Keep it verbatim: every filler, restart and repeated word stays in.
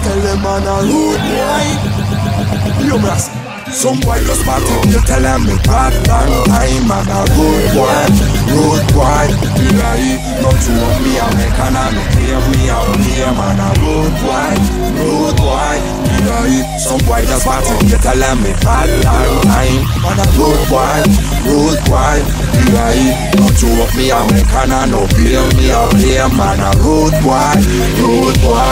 tell them man a rude boy. You must. Some boy just party, you tell them me bad long time. Man a rude boy, rude boy. Right, not to me a economic, hear me a hear man a rude boy, rude boy. Right, some boy just party, you tell them me bad long time. Man a rude boy, rude boy. Right, not to me a economic, hear me a hear man a rude boy, rude boy.